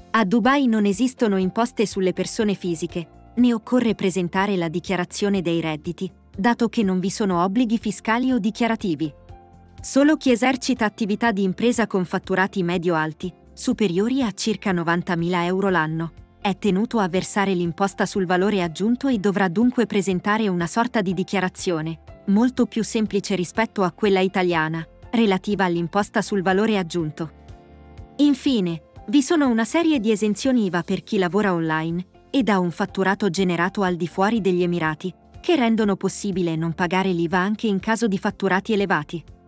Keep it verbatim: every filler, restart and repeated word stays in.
A Dubai non esistono imposte sulle persone fisiche, né occorre presentare la dichiarazione dei redditi, dato che non vi sono obblighi fiscali o dichiarativi. Solo chi esercita attività di impresa con fatturati medio-alti, superiori a circa novantamila euro l'anno, è tenuto a versare l'imposta sul valore aggiunto e dovrà dunque presentare una sorta di dichiarazione, molto più semplice rispetto a quella italiana, relativa all'imposta sul valore aggiunto. Infine, vi sono una serie di esenzioni I V A per chi lavora online ed ha un fatturato generato al di fuori degli Emirati, che rendono possibile non pagare l'I V A anche in caso di fatturati elevati.